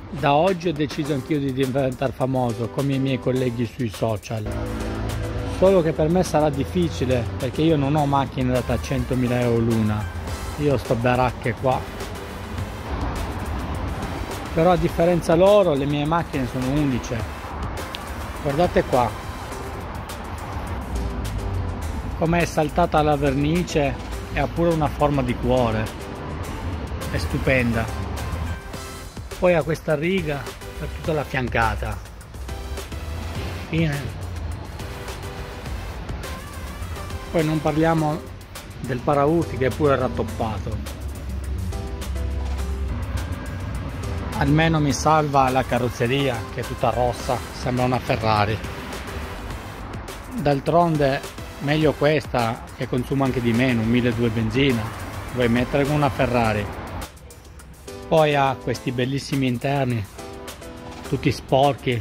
Da oggi ho deciso anch'io di diventare famoso come i miei colleghi sui social. Solo che per me sarà difficile perché io non ho macchine da 100.000 euro l'una. Io ho sto baracche qua. Però a differenza loro le mie macchine sono uniche. Guardate qua. Come è saltata la vernice e ha pure una forma di cuore. È stupenda. Poi ha questa riga per tutta la fiancata. Fine. Poi non parliamo del paraurti che è pure rattoppato. Almeno mi salva la carrozzeria che è tutta rossa, sembra una Ferrari. D'altronde meglio questa che consuma anche di meno, 1.200 benzina. Vuoi mettere con una Ferrari? Poi ha questi bellissimi interni, tutti sporchi.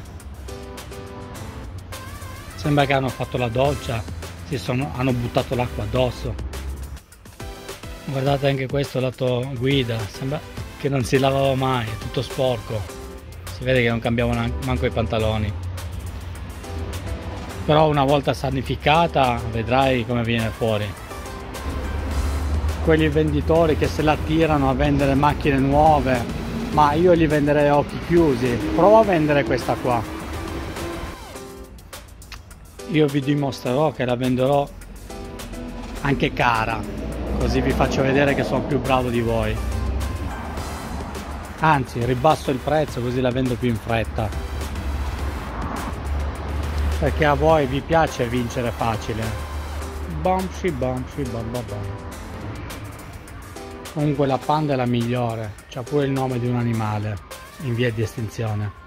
Sembra che hanno fatto la doccia, hanno buttato l'acqua addosso. Guardate anche questo lato guida, sembra che non si lavava mai, è tutto sporco. Si vede che non cambiavano manco i pantaloni. Però una volta sanificata vedrai come viene fuori. Quelli venditori che se la tirano a vendere macchine nuove, ma io li venderei a occhi chiusi. Prova a vendere questa qua, io vi dimostrerò che la venderò anche cara, così vi faccio vedere che sono più bravo di voi. Anzi, ribasso il prezzo così la vendo più in fretta, perché a voi vi piace vincere facile. Bamsi bamsi bam bam bam. Comunque la Panda è la migliore, c'ha pure il nome di un animale in via di estinzione.